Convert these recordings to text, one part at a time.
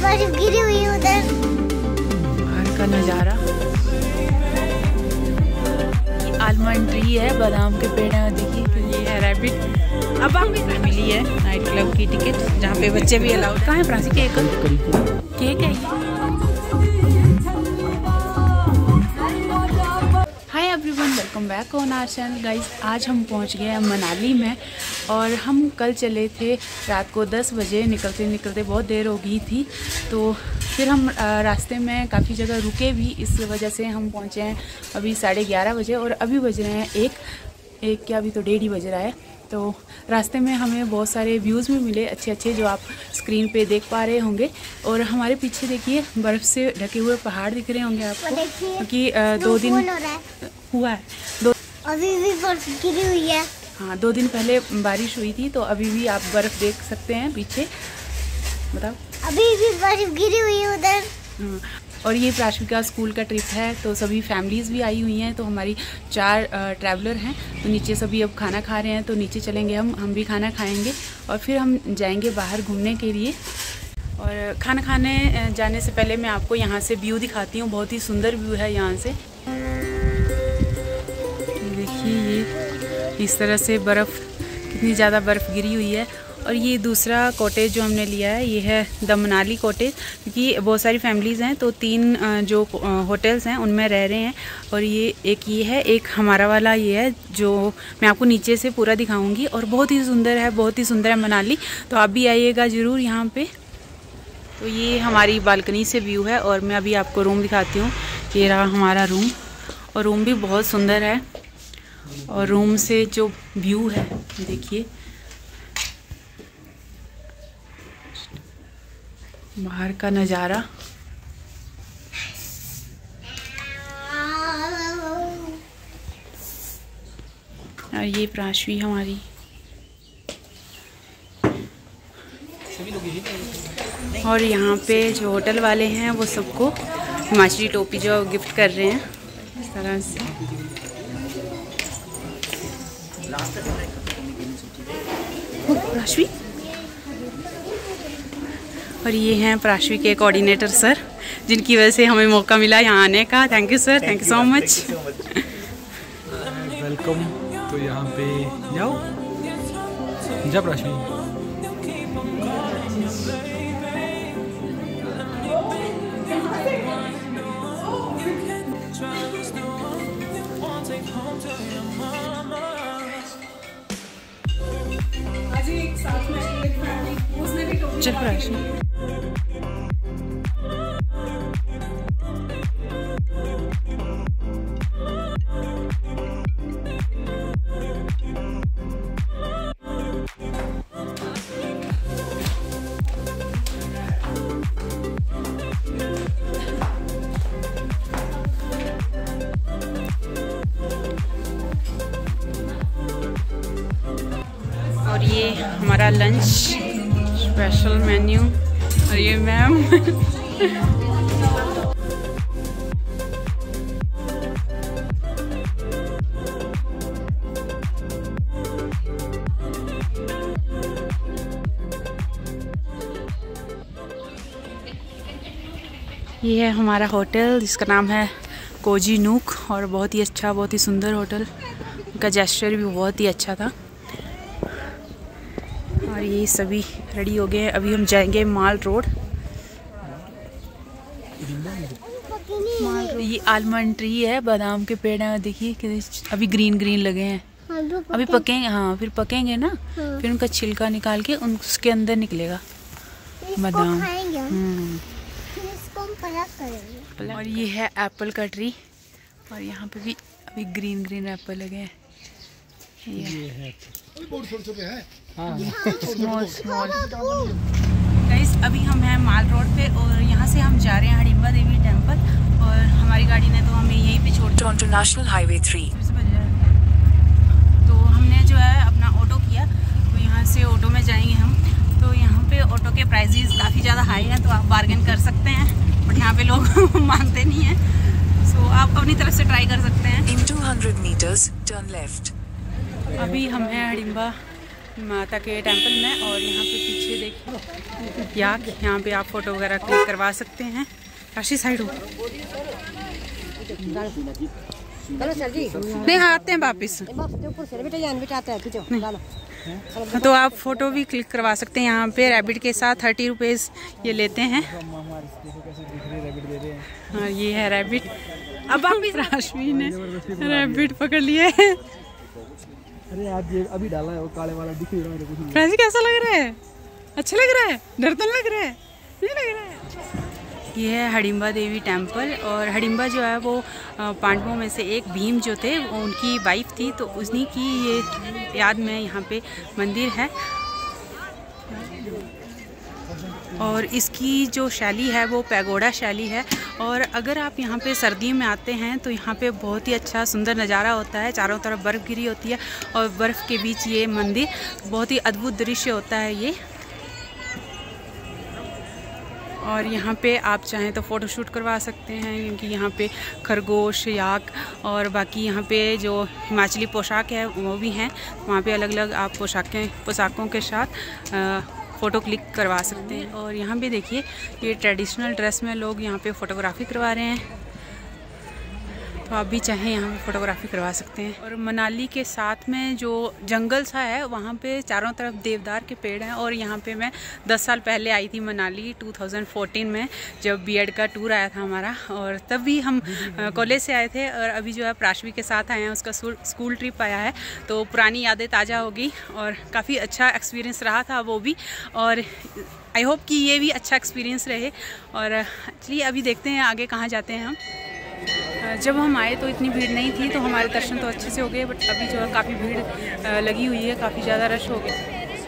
बर्फ गिरी हुई है उधर। बाहर का नज़ारा, ये आलमंड ट्री है, बादाम के पेड़ हैं। देखिए ये है रैबिट। अब हमें मिली है नाइट क्लब की टिकट, जहाँ पे बच्चे भी अलाउड। कहाँ है प्रांसी? केक है ये। Hi everyone, welcome back on our channel guys. आज हम पहुंच गए हैं मनाली में और हम कल चले थे रात को 10 बजे। निकलते निकलते बहुत देर हो गई थी, तो फिर हम रास्ते में काफ़ी जगह रुके भी। इस वजह से हम पहुंचे हैं अभी 11:30 बजे और अभी बज रहे हैं एक क्या, अभी तो 1:30 ही बज रहा है। तो रास्ते में हमें बहुत सारे व्यूज़ भी मिले अच्छे अच्छे, जो आप स्क्रीन पे देख पा रहे होंगे। और हमारे पीछे देखिए बर्फ़ से ढके हुए पहाड़ दिख रहे होंगे आपको, क्योंकि 2 दिन हुआ है। अभी भी बर्फ गिरी हुई है। हाँ, 2 दिन पहले बारिश हुई थी, तो अभी भी आप बर्फ़ देख सकते हैं पीछे। बताओ। अभी भी बर्फ गिरी हुई है उधर। और ये प्राश्विका स्कूल का ट्रिप है, तो सभी फैमिलीज़ भी आई हुई हैं। तो हमारी 4 ट्रैवलर हैं। तो नीचे सभी अब खाना खा रहे हैं, तो नीचे चलेंगे हम भी खाना खाएंगे और फिर हम जाएंगे बाहर घूमने के लिए। और खाना खाने जाने से पहले मैं आपको यहाँ से व्यू दिखाती हूँ। बहुत ही सुंदर व्यू है यहाँ से। देखिए ये इस तरह से बर्फ़, कितनी ज़्यादा बर्फ़ गिरी हुई है। और ये दूसरा कॉटेज जो हमने लिया है, ये है द मनाली कॉटेज, क्योंकि बहुत सारी फैमिलीज़ हैं, तो 3 जो होटल्स हैं उनमें रह रहे हैं। और ये है, एक हमारा वाला ये है, जो मैं आपको नीचे से पूरा दिखाऊंगी। और बहुत ही सुंदर है, बहुत ही सुंदर है मनाली। तो आप भी आइएगा ज़रूर यहाँ पे। तो ये हमारी बालकनी से व्यू है और मैं अभी आपको रूम दिखाती हूँ। ये रहा हमारा रूम, और रूम भी बहुत सुंदर है। और रूम से जो व्यू है देखिए, बाहर का नज़ारा। और ये प्राश्वी हमारी। और यहाँ पे जो होटल वाले हैं वो सबको हिमाचली टोपी जो गिफ्ट कर रहे हैं इस तरह से। प्राश्वी। और ये हैं प्राश्वी के कोऑर्डिनेटर सर, जिनकी वजह से हमें मौका मिला यहाँ आने का। Thank you sir, thank you so much. Welcome. तो यहाँ पे जाओ, जा प्राश्वी। चल प्राश्वी। और ये हमारा लंच स्पेशल मेन्यू। और ये मैम ये है हमारा होटल, जिसका नाम है कोजी नूक। और बहुत ही अच्छा, बहुत ही सुंदर होटल। उनका जेस्चर भी बहुत ही अच्छा था। और ये सभी रेडी हो गए हैं। अभी हम जाएंगे माल रोड। ये आलमंड ट्री है, बादाम के पेड़ हैं। देखिए अभी ग्रीन ग्रीन लगे हैं, अभी पकेंगे। हाँ, फिर पकेंगे ना, फिर उनका छिलका निकाल के उसके अंदर निकलेगा बादाम। और ये है एप्पल का ट्री, और यहाँ पे भी अभी ग्रीन ग्रीन एप्पल लगे हैं। ये है स्मॉल स्मॉल। गाइस, अभी हम हैं माल रोड पे और यहाँ से हम जा रहे हैं हडिम्बा देवी टेम्पल। और हमारी गाड़ी ने तो हमें यहीं पे छोड़ दिया, इंटरनेशनल हाईवे 3। तो हमने जो है अपना ऑटो किया, तो यहाँ से ऑटो में जाएंगे हम। तो यहाँ पे ऑटो के प्राइजेस काफ़ी ज़्यादा हाई हैं, तो आप बार्गेन कर सकते हैं, बट यहाँ पे लोग मानते नहीं हैं। सो आप अपनी तरफ से ट्राई कर सकते हैं। In 200 meters, turn left. अभी हम हैं हडिम्बा माता के टेंपल में। और यहाँ पे पीछे देखिए याक, यहाँ पे आप फोटो वगैरह क्लिक करवा सकते हैं। राशि साइड हो नहीं, आते हैं वापिस। तो आप फोटो भी क्लिक करवा सकते हैं यहाँ पे। रैबिट के साथ 30 रुपीज़ ये लेते हैं। हाँ, ये है रैबिट। अब वापिस राशि ने रैबिट पकड़ लिए। अरे आप ये अभी डाला है, वो काले वाला दिख नहीं रहा है कुछ। कैसे कैसा लग रहा है? अच्छा लग रहा है? डर तो लग रहा है? नहीं लग रहा है? ये है हडिम्बा देवी टेम्पल। और हडिम्बा जो है वो पांडवों में से एक भीम जो थे वो उनकी वाइफ थी, तो उन्हीं की ये याद में यहाँ पे मंदिर है। और इसकी जो शैली है वो पैगोडा शैली है। और अगर आप यहाँ पे सर्दियों में आते हैं तो यहाँ पे बहुत ही अच्छा सुंदर नज़ारा होता है। चारों तरफ बर्फ़ गिरी होती है और बर्फ़ के बीच ये मंदिर, बहुत ही अद्भुत दृश्य होता है ये। और यहाँ पे आप चाहें तो फ़ोटो शूट करवा सकते हैं, क्योंकि यहाँ पे खरगोश, याक और बाकी यहाँ पे जो हिमाचली पोशाक है वो भी हैं। वहाँ पे अलग अलग आप पोशाकों के साथ फ़ोटो क्लिक करवा सकते हैं। और यहाँ पे देखिए ये ट्रेडिशनल ड्रेस में लोग यहाँ पे फ़ोटोग्राफी करवा रहे हैं, तो आप भी चाहें यहाँ पे फ़ोटोग्राफी करवा सकते हैं। और मनाली के साथ में जो जंगल सा है वहाँ पे चारों तरफ देवदार के पेड़ हैं। और यहाँ पे मैं 10 साल पहले आई थी मनाली 2014 में, जब बीएड का टूर आया था हमारा। और तब भी हम कॉलेज से आए थे, और अभी जो है प्राशवी के साथ आए हैं, उसका स्कूल ट्रिप आया है, तो पुरानी यादें ताज़ा हो गई और काफ़ी अच्छा एक्सपीरियंस रहा था वो भी। और आई होप कि ये भी अच्छा एक्सपीरियंस रहे। और चलिए अभी देखते हैं आगे कहाँ जाते हैं हम। जब हम आए तो इतनी भीड़ नहीं थी, तो हमारे दर्शन तो अच्छे से हो गए, बट अभी जो है काफ़ी भीड़ लगी हुई है, काफ़ी ज़्यादा रश हो गया।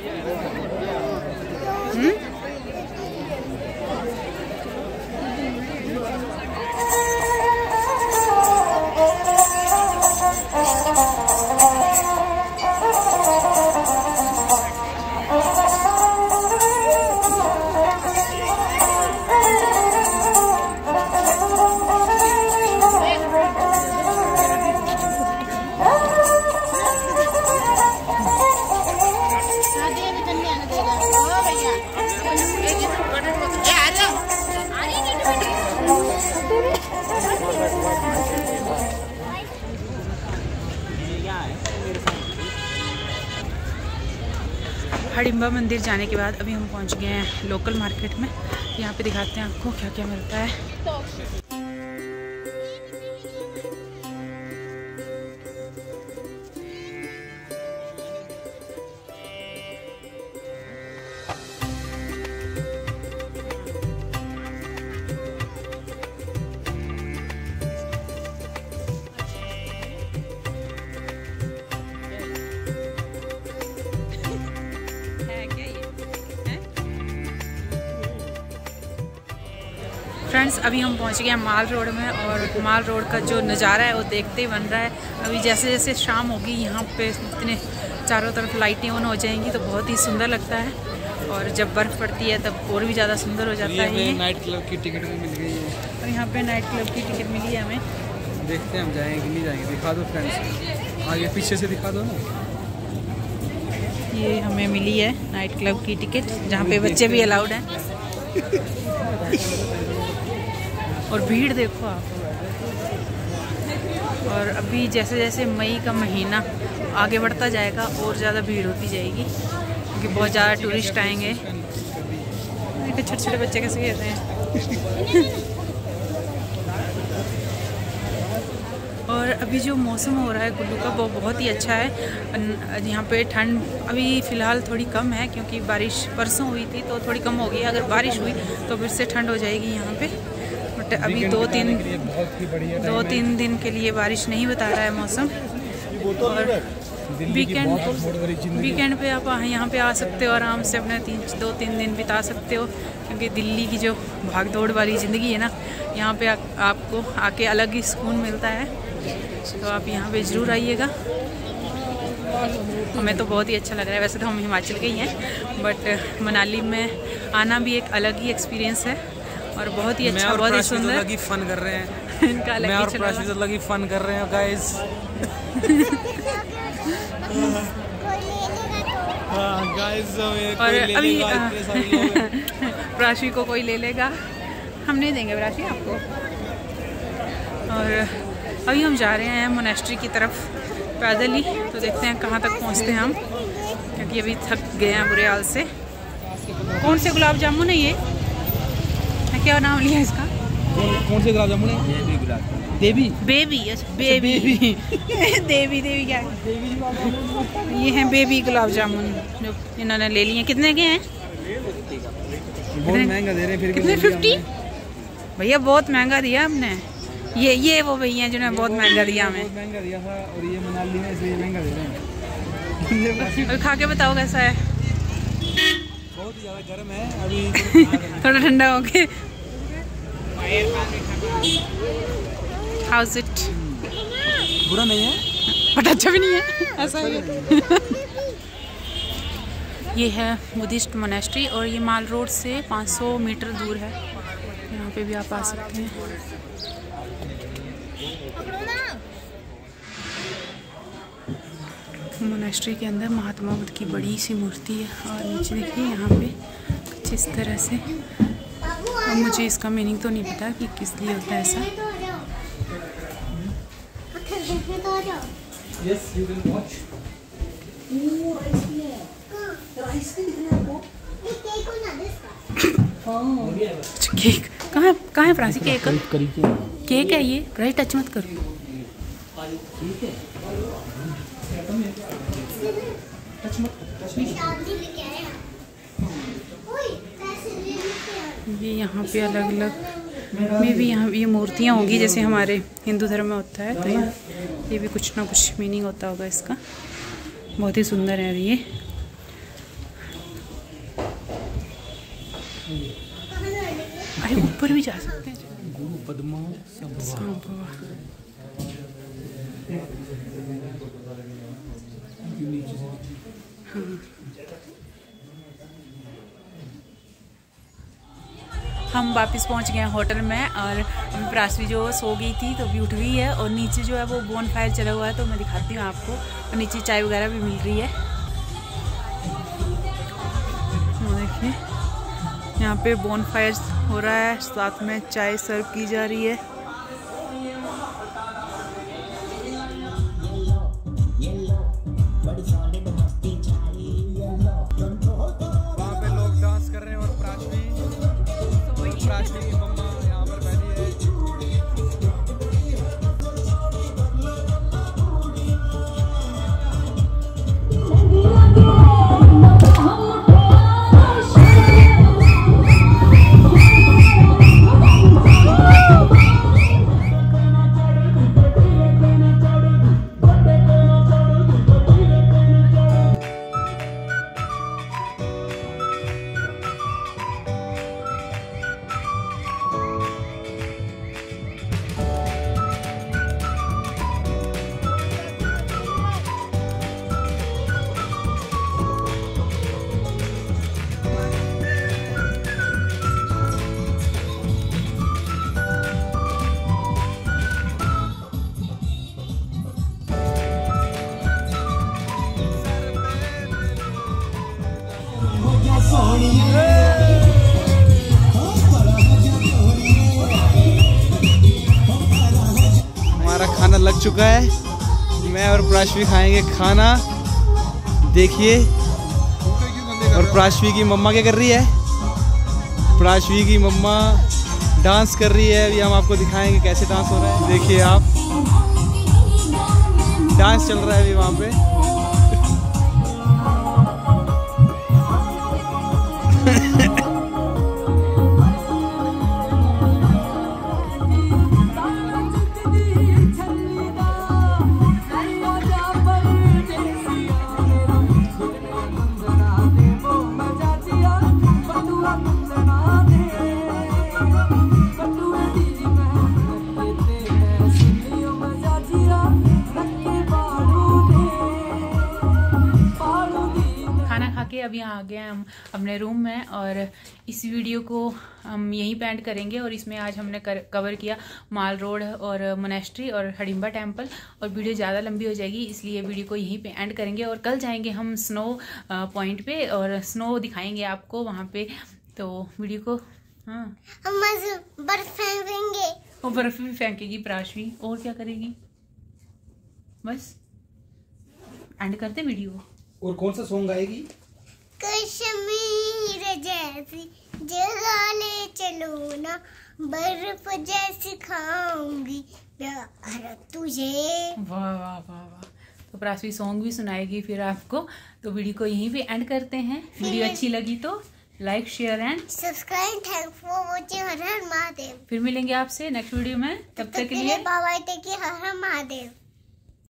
हडिम्बा मंदिर जाने के बाद अभी हम पहुंच गए हैं लोकल मार्केट में। यहाँ पे दिखाते हैं आपको क्या क्या मिलता है। फ्रेंड्स अभी हम पहुंच गए हैं माल रोड में, और माल रोड का जो नज़ारा है वो देखते ही बन रहा है। अभी जैसे जैसे शाम होगी यहाँ पे इतने चारों तरफ लाइटें ऑन हो जाएंगी, तो बहुत ही सुंदर लगता है। और जब बर्फ़ पड़ती है तब और भी ज़्यादा सुंदर हो जाता है। ये नाइट क्लब की टिकट भी मिल गई है, और यहाँ पे नाइट क्लब की टिकट मिली है हमें। देखते हैं हम जाएंगे कि नहीं जाएंगे। दिखा दो फ्रेंड्स, आगे पीछे से दिखा दो ना। ये हमें मिली है नाइट क्लब की टिकट, जहाँ पे बच्चे भी अलाउड हैं। और भीड़ देखो आप। और अभी जैसे जैसे मई का महीना आगे बढ़ता जाएगा और ज़्यादा भीड़ होती जाएगी, क्योंकि बहुत ज़्यादा टूरिस्ट आएंगे। देखो छोटे छोटे बच्चे कैसे खेल रहे हैं। और अभी जो मौसम हो रहा है कुल्लू का वो बहुत ही अच्छा है। यहाँ पे ठंड अभी फ़िलहाल थोड़ी कम है, क्योंकि बारिश परसों हुई थी तो थोड़ी कम हो गई। अगर बारिश हुई तो फिर से ठंड हो जाएगी यहाँ पे। बट अभी 2-3 दिन के लिए बारिश नहीं बता रहा है मौसम। और वीकेंड पे आप यहाँ पे आ सकते हो, आराम से अपने 2-3 दिन बिता सकते हो, क्योंकि दिल्ली की जो भागदौड़ वाली ज़िंदगी है ना, यहाँ पे आपको आके अलग ही सुकून मिलता है। तो आप यहाँ पे ज़रूर आइएगा। हमें तो बहुत ही अच्छा लग रहा है। वैसे तो हम हिमाचल के ही हैं, बट मनाली में आना भी एक अलग ही एक्सपीरियंस है, और बहुत ही अच्छा, बहुत ही सुंदर। अलग ही फन कर रहे हैं। इनका अलग ही चला। अलग ही फन कर रहे हैं गाइस। और अभी प्राशी को कोई ले लेगा, हम नहीं देंगे प्राशी आपको। और अभी हम जा रहे हैं मोनेस्ट्री की तरफ पैदल ही, तो देखते हैं कहाँ तक पहुँचते हैं हम, क्योंकि अभी थक गए हैं बुरे हाल से। कौन से गुलाब जामुन है ये? क्या नाम लिया इसका? कौन से गुलाब जामुन है? देवी बेबी। अच्छा बेबी देवी देवी क्या है? ये हैं बेबी गुलाब जामुन जो इन्होंने ले लिए। कितने के हैं? बहुत महंगा दे रहे हैं। फिर कितने? 50 भैया, बहुत महंगा दिया आपने। ये वो भैया जिन्होंने बहुत महंगा दिया हमें। बहुत महंगा दिया था और ये मनाली में इसलिए महंगा दे रहे हैं। और खा के बताओ कैसा है? बहुत ही ज़्यादा गर्म है अभी। थोड़ा ठंडा हो गया। How's it? बुरा नहीं है बट अच्छा भी नहीं है, ऐसा है। ये है बुद्धिस्ट मोनेस्ट्री और ये माल रोड से 500 मीटर दूर है। यहाँ पे भी आप आ सकते हैं। मोनेस्ट्री के अंदर महात्मा बुद्ध की बड़ी सी मूर्ति है और नीचे देखिए यहाँ पे कुछ इस तरह से। और मुझे इसका मीनिंग तो नहीं पता कि किस लिए होता है ऐसा। केक कहाँ है फ्रांसी? केक केक है ये, राइट टच मत करो। ये यहाँ पे अलग अलग में भी यहाँ ये मूर्तियाँ होंगी जैसे हमारे हिंदू धर्म में होता है, तो ये भी कुछ ना कुछ मीनिंग होता होगा इसका। बहुत ही सुंदर है ये। अरे ऊपर भी जा सकते हैं। गुरु पद्मा हम वापस पहुंच गए हैं होटल में और प्राशी जो सो गई थी तो अभी उठ गई है। और नीचे जो है वो बोन फायर चला हुआ है, तो मैं दिखाती हूँ आपको। और नीचे चाय वगैरह भी मिल रही है। देखिए यहाँ पे बोन फायर हो रहा है, साथ में चाय सर्व की जा रही है। वहाँ पे लोग डांस कर रहे हैं और प्राची की मम्मा यहाँ पर बैठी है। हमारा खाना लग चुका है। मैं और प्राशवी खाएंगे खाना। देखिए, और प्राशवी की मम्मा क्या कर रही है? प्राशवी की मम्मा डांस कर रही है। अभी हम आपको दिखाएंगे कैसे डांस हो रहा है। देखिए आप, डांस चल रहा है अभी वहाँ पे। यहाँ आ गए हैं हम अपने रूम में, और इस वीडियो को हम यहीं पे एंड करेंगे। और इसमें आज हमने कवर किया माल रोड और मोनेस्ट्री और हडिम्बा टेम्पल, और वीडियो ज़्यादा लंबी हो जाएगी इसलिए वीडियो को यहीं पे एंड करेंगे। और कल जाएंगे हम स्नो पॉइंट पे और स्नो दिखाएंगे आपको वहाँ पे। तो वीडियो को हम बर्फ फेंकेंगे, और बर्फ भी फेंकेगी प्राश्वी, और क्या करेगी। बस एंड करते वीडियो। और कौन सा सॉन्ग गाएगी? कश्मीर जैसी जगह ले चलो ना, बर्फ जैसी खाऊंगी प्यार तुझे। वाह वाह वाह वाह। तो प्राश्वी सॉन्ग भी सुनाएगी फिर आपको। तो वीडियो को यहीं पे एंड करते हैं। वीडियो अच्छी लगी तो like share and subscribe. Thank for watching. Har Har Mahadev. फिर मिलेंगे आपसे नेक्स्ट वीडियो में, तब तक के लिए bye bye. Take care. Har Har Mahadev.